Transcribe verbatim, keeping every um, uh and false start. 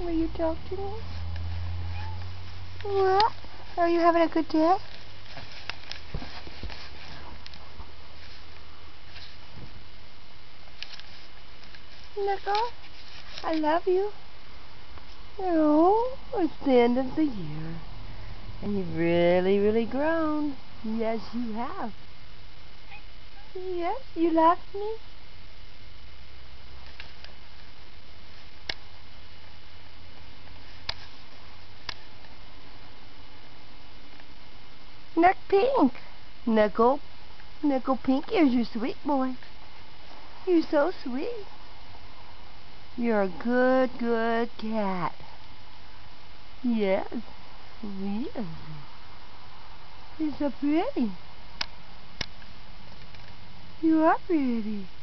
Will you talk to me? What? Are you having a good day? Nickel, I love you. Oh, it's the end of the year. And you've really, really grown. Yes, you have. Yes, you love me. Nick Pink. Nickel. Nickelpinkears, you sweet boy. You're so sweet. You're a good, good cat. Yes, sweet. You're so pretty. You are pretty.